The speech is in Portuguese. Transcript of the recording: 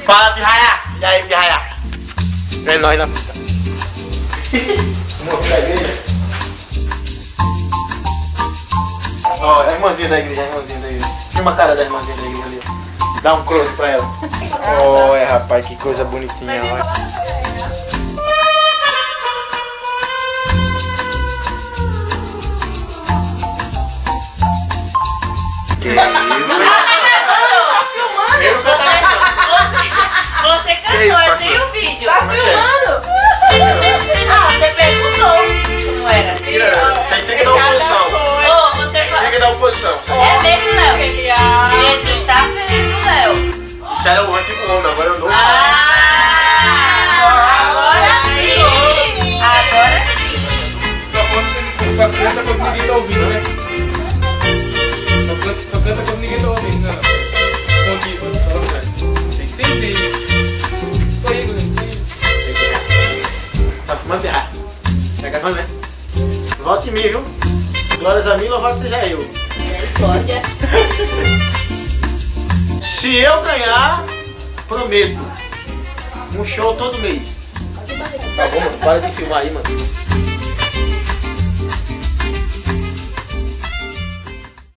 Fala, pirraia! E aí, pirraia? É nóis, né? Moço da igreja. Ó, a irmãzinha da igreja, Filma a cara da irmãzinha da igreja ali. Dá um close pra ela. Olha, rapaz, que coisa bonitinha, olha. Que isso? Eu não Você cantou, eu tenho o vídeo. Tá filmando? Ah, você perguntou como era. Isso aí tem que dar uma posição. Ô, você falou. Tem que dar uma posição. É mesmo, Léo? Jesus tá vendo, Léo. Isso era o antigo homem, agora eu dou. Agora sim. Agora sim. Só canta quando ninguém tá ouvindo, né? Só canta quando ninguém tá ouvindo, né? Tem que entender isso. Foi aí, Guilherme. Tá fumando pirraia. Tá gravando, né? Volte em mim, viu? Glórias a mim, louvado seja eu. Pode. Se eu ganhar, prometo um show todo mês. Tá bom, mano? Para de filmar aí, mano.